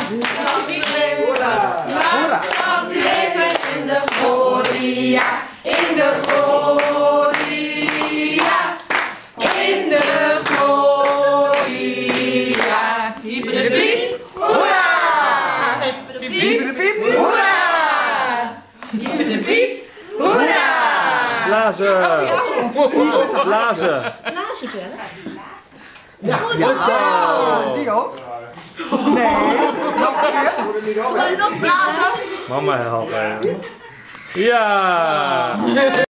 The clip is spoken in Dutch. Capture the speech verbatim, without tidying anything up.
Laat zand leven in de gloria, in de gloria, in de gloria. Hiepiedepiep, hoera! Hiepiedepiep, hoera! Hiepiedepiep, hoera! Blazen! Blazen! Blazen bellen. Ja, Goed zo! Die ook? Nee, nog een keer. Nog blazen. Mama helpt even. Ja!